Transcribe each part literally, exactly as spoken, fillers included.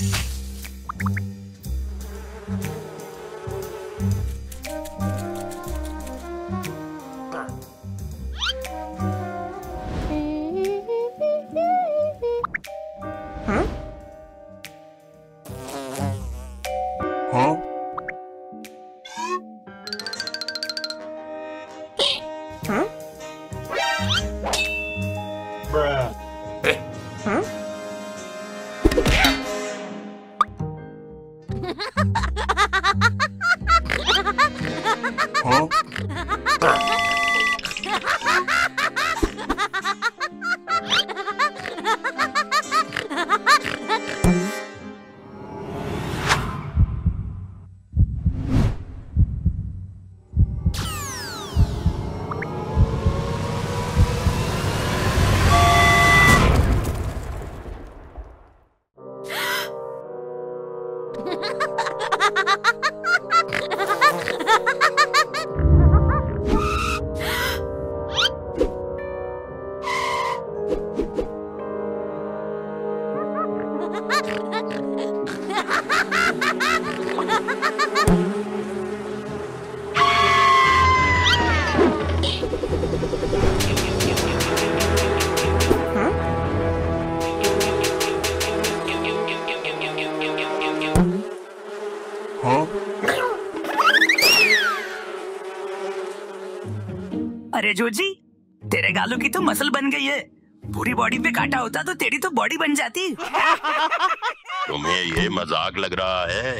अरे जोजी, तेरे गालों की तो मसल बन गई है। पूरी बॉडी पे काटा होता तो तेरी तो बॉडी बन जाती। तुम्हें ये मजाक लग रहा है?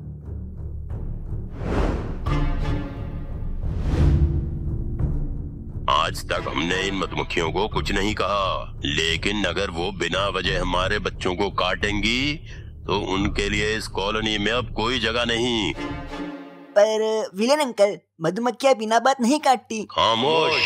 आज तक हमने इन मधुमक्खियों को कुछ नहीं कहा, लेकिन अगर वो बिना वजह हमारे बच्चों को काटेंगी तो उनके लिए इस कॉलोनी में अब कोई जगह नहीं। पर विलेन अंकल, मधुमक्खियाँ बिना बात नहीं काटती। खामोश,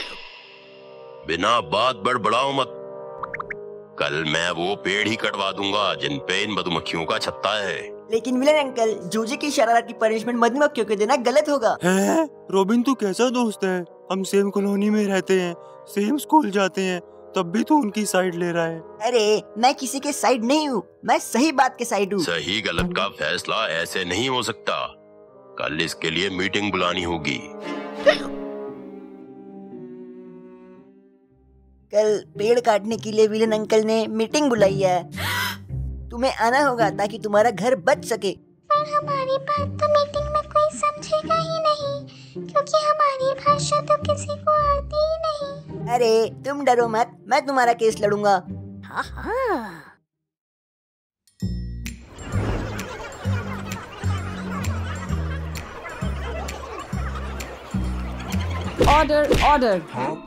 बिना बात बड़बड़ाओ मत। कल मैं वो पेड़ ही कटवा दूंगा जिन पे इन मधुमक्खियों का छत्ता है। लेकिन विलेन अंकल, जूजी की शरारत की पनिशमेंट मधुमक्खियों को देना गलत होगा। है? रोबिन तू कैसा दोस्त है? हम सेम कॉलोनी में रहते हैं, सेम स्कूल जाते हैं, तब भी तू उनकी साइड ले रहा है। अरे मैं किसी के साइड नहीं हूँ, मैं सही बात के साइड हूँ। सही गलत का फैसला ऐसे नहीं हो सकता। कल इसके लिए मीटिंग बुलानी होगी। कल पेड़ काटने के लिए विलेन अंकल ने मीटिंग बुलाई है। तुम्हें आना होगा ताकि तुम्हारा घर बच सके। पर हमारी बात तो मीटिंग में कोई समझेगा ही नहीं, क्योंकि हमारी भाषा तो किसी को आती ही नहीं। अरे तुम डरो मत, मैं तुम्हारा केस लड़ूंगा। हाँ हाँ। ऑर्डर ऑर्डर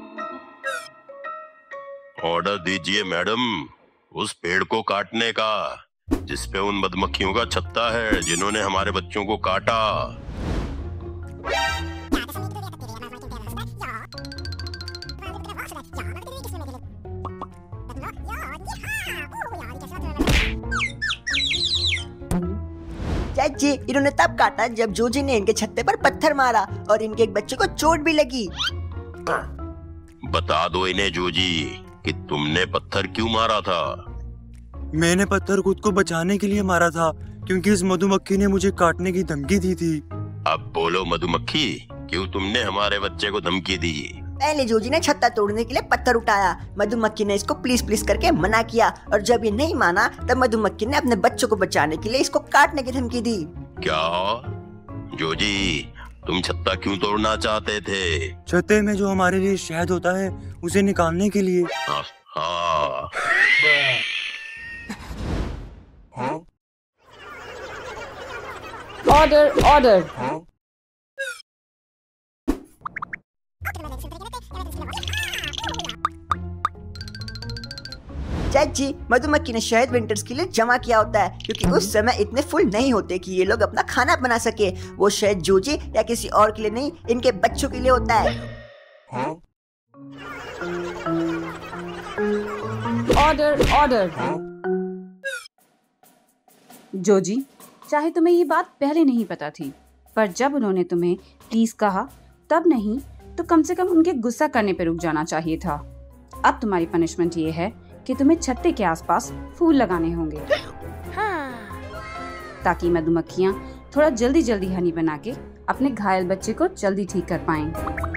ऑर्डर दीजिए मैडम, उस पेड़ को काटने का जिस पे उन मधुमक्खियों का छत्ता है जिन्होंने हमारे बच्चों को काटा। चाची, इन्होंने तब काटा जब जूजी ने इनके छत्ते पर पत्थर मारा और इनके एक बच्चे को चोट भी लगी। बता दो इन्हें जूजी कि तुमने पत्थर क्यों मारा था। मैंने पत्थर खुद को बचाने के लिए मारा था, क्योंकि इस मधुमक्खी ने मुझे काटने की धमकी दी थी। अब बोलो मधुमक्खी, क्यों तुमने हमारे बच्चे को धमकी दी? पहले जूजी ने छत्ता तोड़ने के लिए पत्थर उठाया। मधुमक्खी ने इसको प्लीज प्लीज करके मना किया, और जब ये नहीं माना तब मधुमक्खी ने अपने बच्चों को बचाने के लिए इसको काटने की धमकी दी। क्या जूजी, तुम छत्ता क्यों तोड़ना चाहते थे? छत्ते में जो हमारे लिए शहद होता है उसे निकालने के लिए। हाँ, हाँ। ऑर्डर ऑर्डर चाची, मधुमक्खी ने शहद विंटर्स के लिए जमा किया होता है, क्योंकि उस समय इतने फूल नहीं होते कि ये लोग अपना खाना बना सके। वो शहद जूजी या किसी और के लिए नहीं, इनके बच्चों के लिए होता है। ऑर्डर ऑर्डर जोजी, चाहे तुम्हें ये बात पहले नहीं पता थी, पर जब उन्होंने तुम्हें प्लीज कहा तब नहीं तो कम से कम उनके गुस्सा करने पे रुक जाना चाहिए था। अब तुम्हारी पनिशमेंट ये है कि तुम्हें छत्ते के आसपास फूल लगाने होंगे। हाँ। ताकि मधुमक्खियाँ थोड़ा जल्दी जल्दी हनी बना के अपने घायल बच्चे को जल्दी ठीक कर पाएं।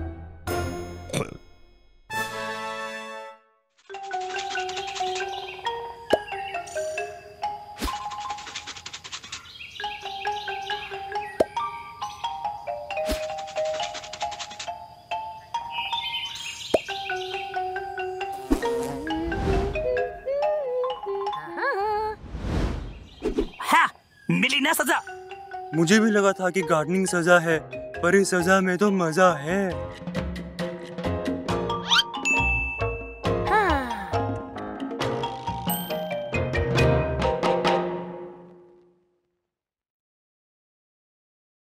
हाँ, मिली ना सजा। मुझे भी लगा था कि गार्डनिंग सजा है, पर इस सजा में तो मजा है।